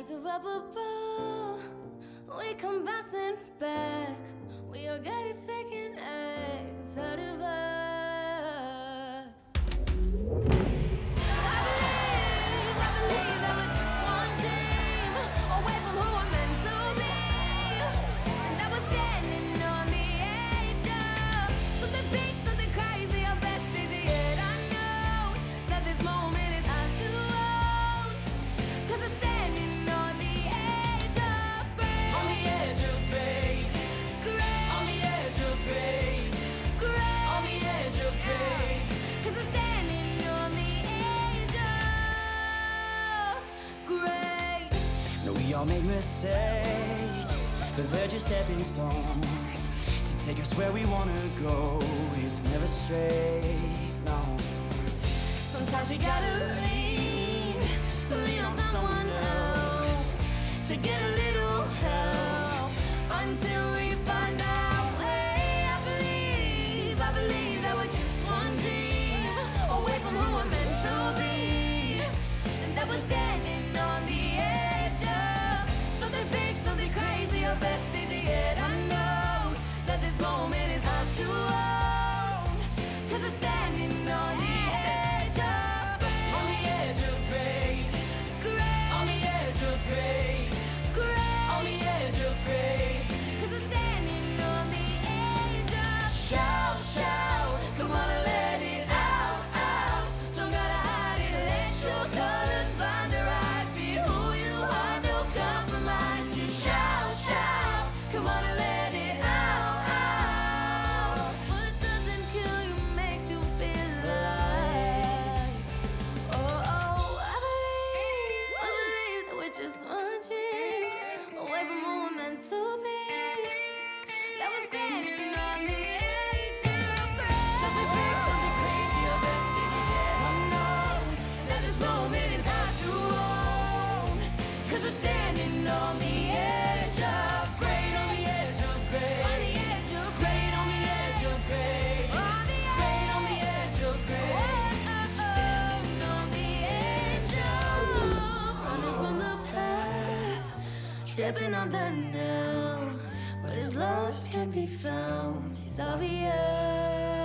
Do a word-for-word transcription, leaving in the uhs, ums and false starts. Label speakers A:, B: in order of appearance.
A: like a rubber ball, we come bouncing back. We are getting second act inside of us. I believe, I believe that we're just one dream away from who we're meant to be, and that we're standing on the edge of something big, something crazy. Our best is yet. I know that this moment is ours to own, 'cause we're standing on the edge of great.
B: On the edge of great.
A: Great.
B: On the edge of great.
A: Great.
B: On the edge of great.
A: 'Cause we're standing on the edge of great.
B: No, we all make mistakes, but they're just stepping stones to take us where we wanna go. It's never straight, no.
A: Sometimes we gotta lean, lean on someone else to get a little help until we find our way. I believe, I believe that we're just one dream away from who we're meant to be, and that we're standing on the edge of something big, something crazy. Our best is yet. I know that this moment is ours to own, 'cause we're standing on the edge of great.
B: On the edge of great.
A: Great.
B: On the edge of great.
A: Great.
B: On the edge of great.
A: 'Cause we're standing on the edge of
B: Shout, shout, come on and let it out, out.
A: Don't gotta hide it, let your colors blind their eyes. Be who you are, no compromise. Just shout, shout, come on and let it out, out. What doesn't kill you makes you feel alive. Oh, oh, I believe, I believe that we're just one dream away from who we're meant to be, that we're standing on the edge of great.
B: Something big, something crazy, our best is yet. I know that this moment is ours to own, 'cause we're standing on the edge of great. On the edge of great.
A: On the edge of
B: Great on the edge of great.
A: On the
B: Great on the edge of great.
A: Standing on the edge of running from the past, tripping on the now. What is lost can be found. It's obvious.